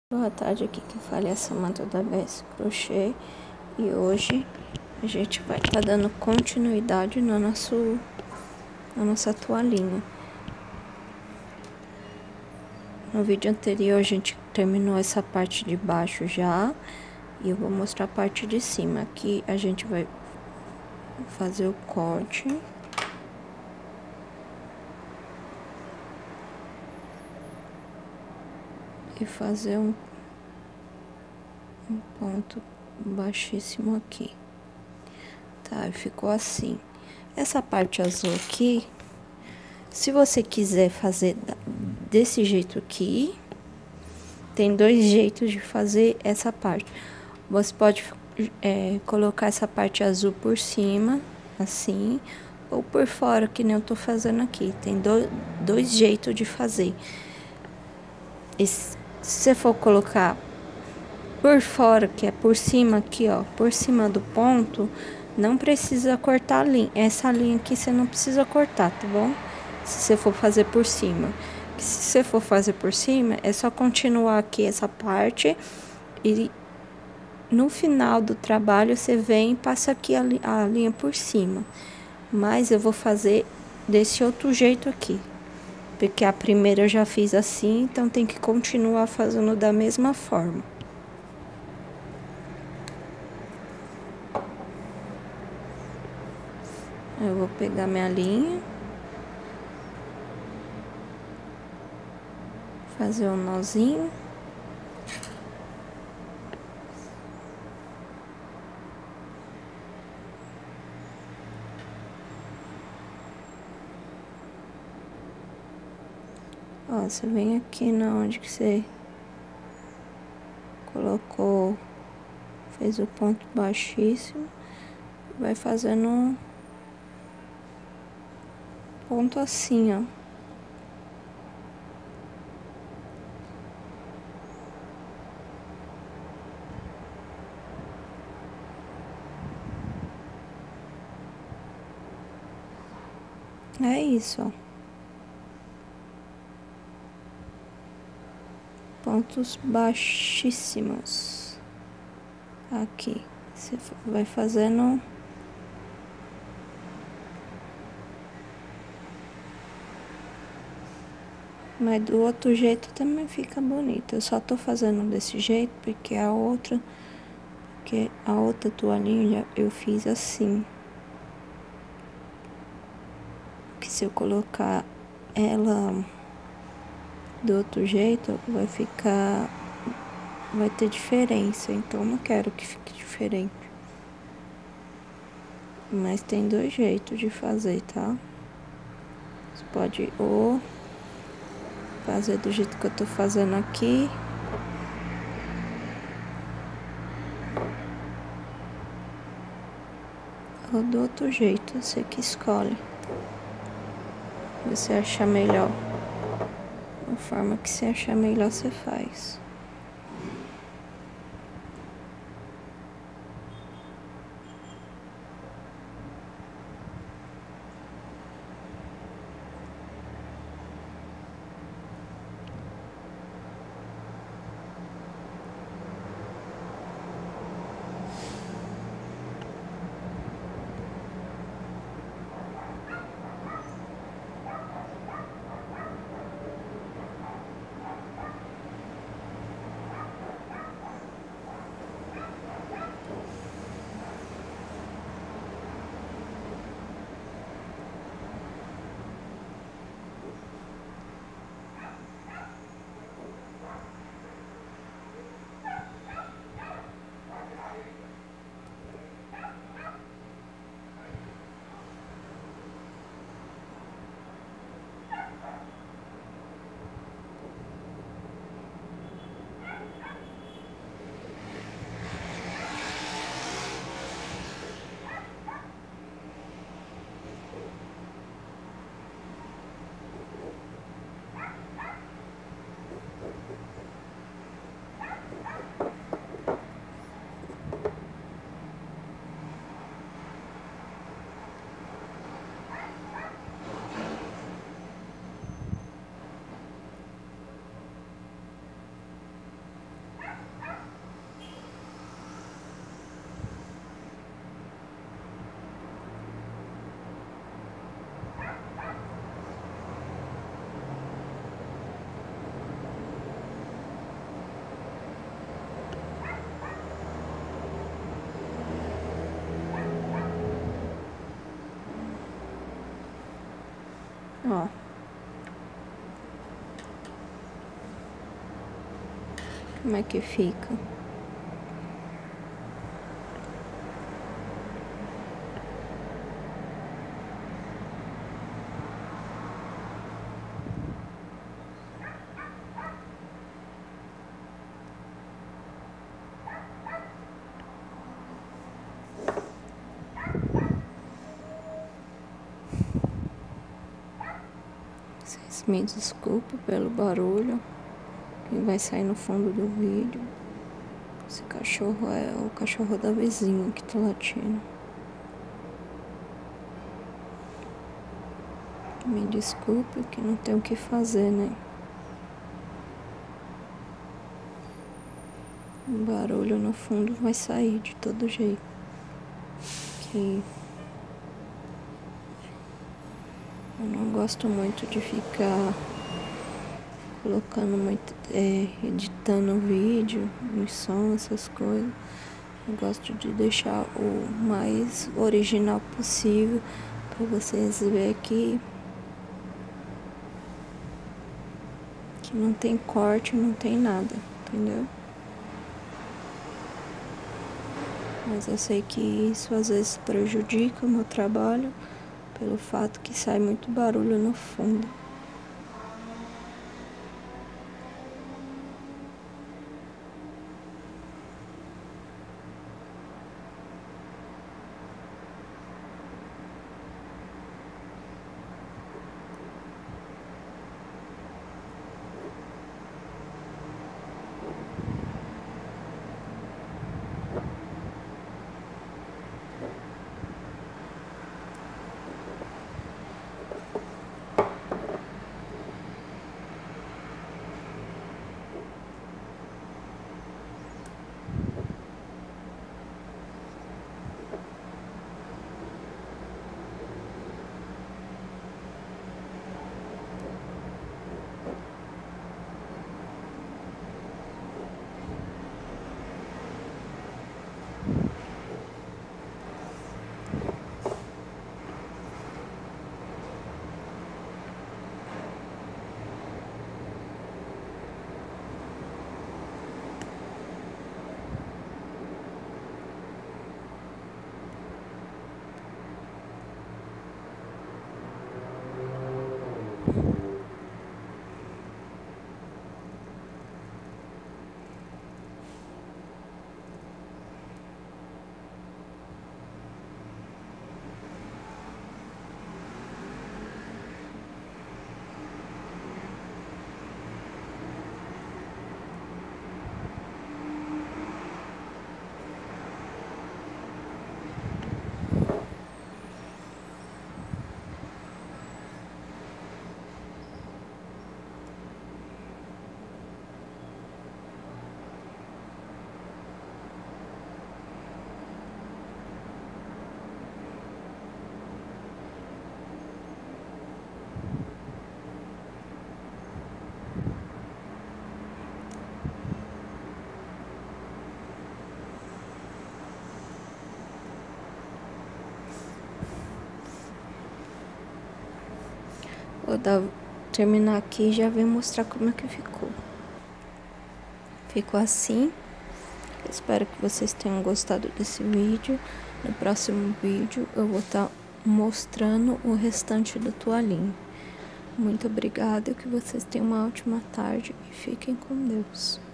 Boa tarde, aqui quem fala é a Samanta da BS Crochê e hoje a gente vai estar dando continuidade na nossa toalhinha. No vídeo anterior a gente terminou essa parte de baixo já e eu vou mostrar a parte de cima. Aqui a gente vai fazer o corte. E fazer um ponto baixíssimo aqui. Tá, ficou assim. Essa parte azul aqui, se você quiser fazer desse jeito aqui, tem dois jeitos de fazer essa parte. Você pode colocar essa parte azul por cima, assim, ou por fora, que nem eu tô fazendo aqui. Tem dois jeitos de fazer. E se você for colocar por fora, que é por cima aqui, ó, por cima do ponto, não precisa cortar a linha. Essa linha aqui você não precisa cortar, tá bom? Se você for fazer por cima. Se você for fazer por cima, é só continuar aqui essa parte e no final do trabalho você vem e passa aqui a linha por cima. Mas eu vou fazer desse outro jeito aqui. Porque a primeira eu já fiz assim, então tem que continuar fazendo da mesma forma. Eu vou pegar minha linha, fazer um nozinho. Ó, você vem aqui na onde que você colocou, fez o ponto baixíssimo, vai fazendo um ponto assim, ó. É isso, ó. Pontos baixíssimos. Aqui. Você vai fazendo. Mas do outro jeito também fica bonito. Eu só tô fazendo desse jeito porque a outra toalhinha eu fiz assim. Que se eu colocar ela do outro jeito, vai ter diferença, então eu não quero que fique diferente. Mas tem dois jeitos de fazer, tá? Você pode ou fazer do jeito que eu tô fazendo aqui, ou do outro jeito, você que escolhe. Você achar melhor. A forma que você achar melhor, você faz. como é que fica. Vocês me desculpem pelo barulho que vai sair no fundo do vídeo. Esse cachorro é o cachorro da vizinha que tá latindo. Me desculpe que não tem o que fazer, né? O barulho no fundo vai sair de todo jeito. Que eu não gosto muito de ficar colocando muito, editando vídeo, em som, essas coisas. Eu gosto de deixar o mais original possível para vocês verem que não tem corte, não tem nada, entendeu? Mas eu sei que isso às vezes prejudica o meu trabalho pelo fato que sai muito barulho no fundo. Vou terminar aqui e já venho mostrar como é que ficou. Ficou assim. Espero que vocês tenham gostado desse vídeo. No próximo vídeo eu vou estar mostrando o restante da toalhinha. Muito obrigada, que vocês tenham uma ótima tarde e fiquem com Deus.